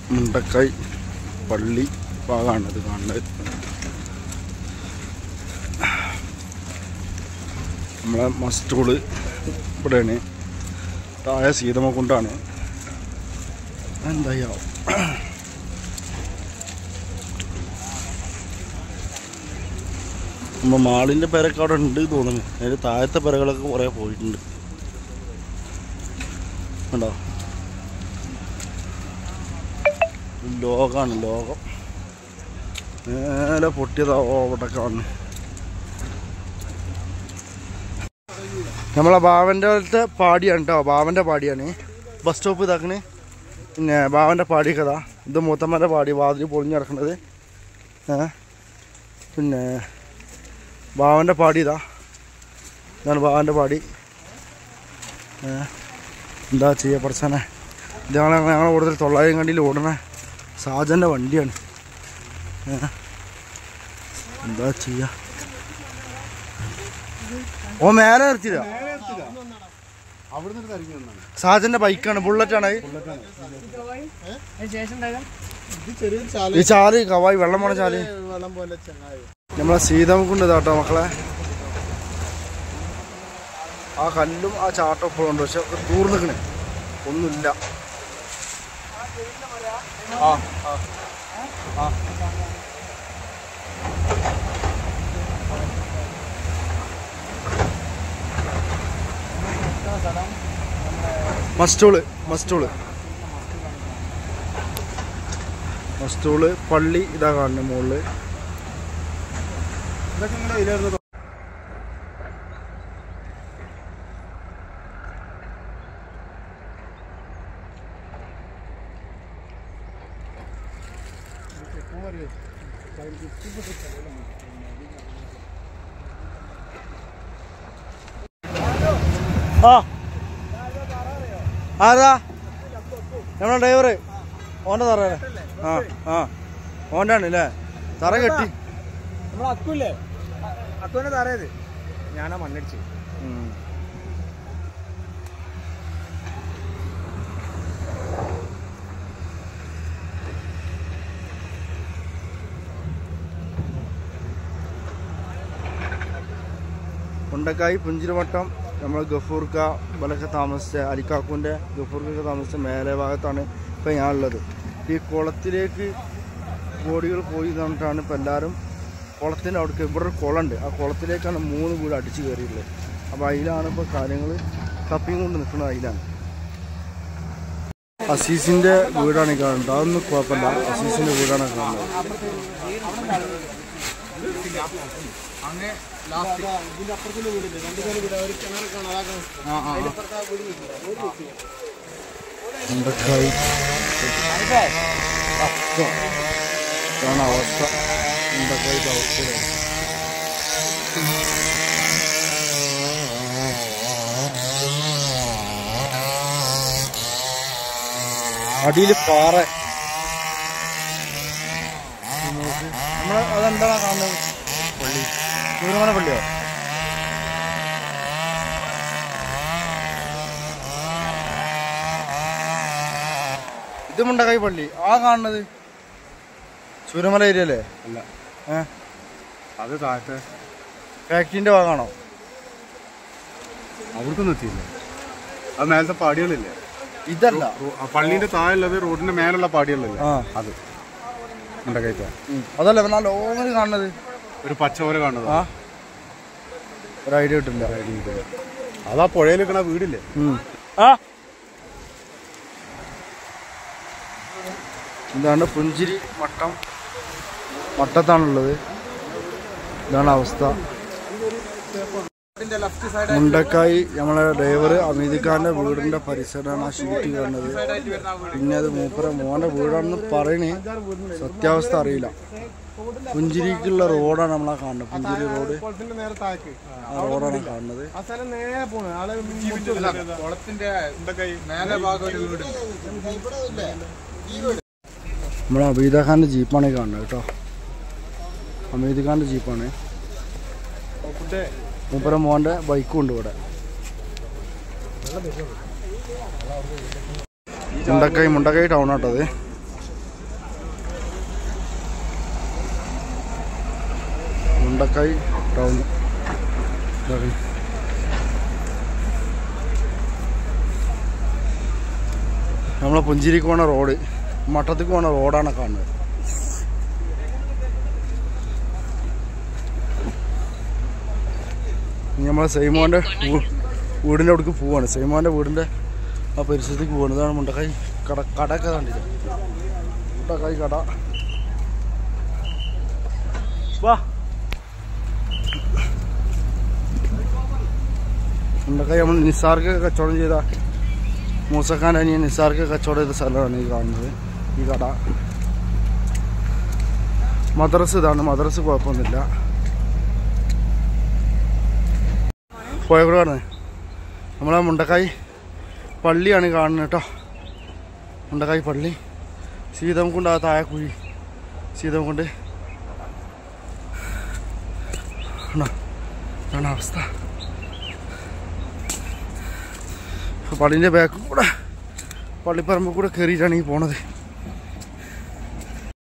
മുണ്ടക്കായ് പള്ളി ഭാഗമാണ് ഇത് കാണുന്നത്. നമ്മളെ മസ്റ്റൂള് ഇവിടെയാണ്. താഴെ സീതമ്മക്കുണ്ടാണ്. എന്തായാവും നമ്മൾ മാളിൻ്റെ പെരക്ക് അവിടെ ഉണ്ട് തോന്നുന്നു. അതിൻ്റെ താഴത്തെ പെരകളൊക്കെ കുറേ പോയിട്ടുണ്ട്. ഉണ്ടോ? ലോകമാണ് ലോകം. നേരെ പൊട്ടിയതാ അവിടെ കാണുന്നു. നമ്മളെ ബാവൻ്റെ പോലത്തെ പാടിയാണ് കേട്ടോ. ബാവൻ്റെ പാടിയാണ് ബസ് സ്റ്റോപ്പ് ഇതാക്കണേ. പിന്നെ ബാവൻ്റെ പാടിയൊക്കെ ഇതാ. ഇത് മൂത്തമ്മൻ്റെ പാടി വാതിൽ പൊളിഞ്ഞ് കിടക്കണത്. പിന്നെ ബാവൻ്റെ പാടി ഇതാ. ഇതാണ് ബാവൻ്റെ പാടി. എന്താ ചെയ്യുക പഠിച്ചാനെ. ഇത് ഞങ്ങളെ കൂടുതൽ 900 കണ്ടിയിൽ ഓടണ സാജൻ്റെ വണ്ടിയാണ്. എന്താ ചെയ്യുക. ഓ മേലെ നിർത്തില്ല. സാജന്റെ ബൈക്കാണ്, ബുള്ളറ്റാണ്. ഈ ചാല് കവായി വെള്ളം പോണ ചാല് നമ്മളെ സീതമ്മക്കുണ്ട് ഇതാട്ടോ മക്കളെ. ആ കല്ലും ആ ചാട്ടം എപ്പോഴും ഉണ്ട്. പക്ഷെ തൂർന്നിക്കണേ ഒന്നുമില്ല. മസ്റ്റൂള് പള്ളി ഇതാ കാണുന്നത് മുകളില്. ആരാ നമ്മളെ ഡ്രൈവറ്? ഓൻ്റെ തറ. ഓൻ്റെ ആണ് അല്ലേ തറ കെട്ടി. അക്കുല്ലേ അക്കുവിന്റെ തറയത് ഞാനാ മണ്ണടിച്ചു. മുണ്ടക്കായ് പുഞ്ചിരിമട്ടം നമ്മൾ ഗഫൂർക്ക ഇവലൊക്കെ താമസിച്ച അലിക്കാക്കുവിൻ്റെ ഗഫൂർക്കൊക്കെ താമസിച്ച മേലെ ഭാഗത്താണ് ഇപ്പം ഞാനുള്ളത്. ഈ കുളത്തിലേക്ക് ബോഡികൾ പോയി തന്നിട്ടാണ് ഇപ്പം എല്ലാവരും കുളത്തിൻ്റെ അവിടേക്ക്. ഇവിടെ ഒരു കുളമുണ്ട്. ആ കുളത്തിലേക്കാണ് 3 വീട് അടിച്ച് കയറിയിട്ടുള്ളത്. അപ്പോൾ അതിലാണ് ഇപ്പോൾ കാര്യങ്ങൾ തപ്പിയും കൊണ്ട് നിൽക്കുന്നത്. അതിലാണ് അസീസിൻ്റെ വീടാണ് ഈ കാണുന്നത്. അതൊന്നും കുഴപ്പമില്ല. അസീസിൻ്റെ വീടാണ് കാണുന്നത്. മുണ്ടക്കായ് ഇതാണ് അവസ്ഥ. മുണ്ടക്കായ് അവസ്ഥ അടിയിൽ പാറ. നമ്മള് അതെന്താണ് കാണുന്നത്? പള്ളി ചൂരമന പള്ളിയോ? ഇത് മുണ്ടക്കായ് പള്ളി. ആ കാണുന്നത് ചൂരമല ഏരിയ അല്ലേ? അല്ല, അത് താഴത്തെ ഫാക്ടറിന്റെ ഭാഗമാണോ? അവിടേക്കൊന്നും എത്തിയില്ല. അത് മേലത്തെ പാടികളില്ലേ? ഇതല്ല, പള്ളിന്റെ താഴെയുള്ളത് റോഡിന്റെ മേലുള്ള പാടികളില്ലേ? അത് മുണ്ടക്കായത്തെ അതല്ല. നല്ല ലോങ്ങ് കാണുന്നത് ഒരു പച്ച പോലെ കാണുന്നത്. ഒരു ഐഡിയ കിട്ടില്ല. അതാ പുഴയിൽ നിൽക്കണ വീടില്ലേ? ഇതാണ് പുഞ്ചിരി മട്ടം. മട്ടത്താണുള്ളത്. ഇതാണ് അവസ്ഥ. മുണ്ടക്കായ് നമ്മളെ ഡ്രൈവർ അമീദ് ഖാന്റെ വീടിന്റെ പരിസരമാണ് ആ ഷീറ്റ് കാണുന്നത്. പിന്നെ അത് മൂപ്പര മോന്റെ വീടാണെന്ന് പറയണേ, സത്യാവസ്ഥ അറിയില്ല. പുഞ്ചിരിക്കുള്ള റോഡാണ് നമ്മളാ കാണുന്നത്. പുഞ്ചിരി റോഡ്, ആ റോഡാണ് കാണുന്നത്. നമ്മളെ അമീദ് ഖാന്റെ ജീപ്പാണ് കാണുന്നത് കേട്ടോ. അമീദ് ഖാന്റെ ജീപ്പാണ്. മൂപ്പര മോന്റെ ബൈക്കും ഉണ്ട് ഇവിടെ. മുണ്ടക്കായ് ടൗൺ ആട്ടോ അത്. മുണ്ടക്കായ് ടൗൺ. നമ്മളെ പുഞ്ചിരിക്ക് പോണ റോഡ്, മട്ടത്തേക്ക് പോണ റോഡാണ് കാണുന്നത്. നമ്മളെ സൈമോൻ്റെ വീടിൻ്റെ അവിടേക്ക് പോവാണ്. സൈമോൻ്റെ വീടിൻ്റെ ആ പരിസരത്തേക്ക് പോവാണ്. ഇതാണ് മുണ്ടക്കായ് കടയൊക്കെ കണ്ടില്ല. മുണ്ടക്കായ് കട. വാ, മുണ്ടക്കായ് നമ്മൾ നിസാർക്ക് കച്ചവടം ചെയ്ത മൂസഖാൻ്റെ അനിയൻ നിസാർക്ക് കച്ചവടം ചെയ്ത സ്ഥലമാണ് ഈ കാണുന്നത്. ഈ കട മദ്രസ് ഇതാണ്. മദ്രസ് കുഴപ്പമൊന്നുമില്ല. പോയക്കൂടാണ് നമ്മളെ മുണ്ടക്കായ് പള്ളിയാണ് കാണുന്നത് കേട്ടോ. മുണ്ടക്കായ് പള്ളി, സീതംകുണ്ട്, ആ താഴെക്കുഴി സീതംകുണ്ട്. ഇതാണ് അവസ്ഥ. പള്ളിൻ്റെ ബാക്കിൽ കൂടെ, പള്ളിപ്പറമ്പിൽ കൂടെ കയറിയിട്ടാണ് ഈ പോണത്.